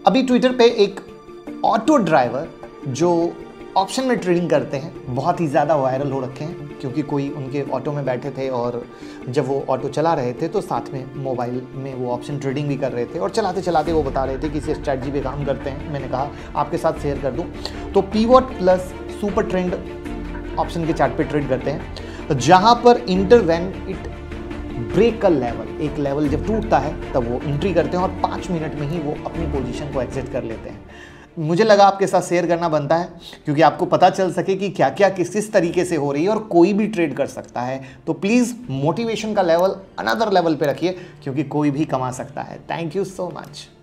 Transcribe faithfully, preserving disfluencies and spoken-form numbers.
अभी ट्विटर पे एक ऑटो ड्राइवर जो ऑप्शन में ट्रेडिंग करते हैं बहुत ही ज़्यादा वायरल हो रखे हैं, क्योंकि कोई उनके ऑटो में बैठे थे और जब वो ऑटो चला रहे थे तो साथ में मोबाइल में वो ऑप्शन ट्रेडिंग भी कर रहे थे और चलाते चलाते वो बता रहे थे कि इस स्ट्रैटेजी पे काम करते हैं। मैंने कहा आपके साथ शेयर कर दूं। तो pivot plus super trend option के चार्ट पे ट्रेड करते हैं, तो जहाँ पर enter when it break a level, एक लेवल जब टूटता है तब वो एंट्री करते हैं और पाँच मिनट में ही वो अपनी पोजीशन को एग्जिट कर लेते हैं। मुझे लगा आपके साथ शेयर करना बनता है, क्योंकि आपको पता चल सके कि क्या क्या किस किस तरीके से हो रही है और कोई भी ट्रेड कर सकता है। तो प्लीज़ मोटिवेशन का लेवल अनदर लेवल पे रखिए, क्योंकि कोई भी कमा सकता है। Thank you so much.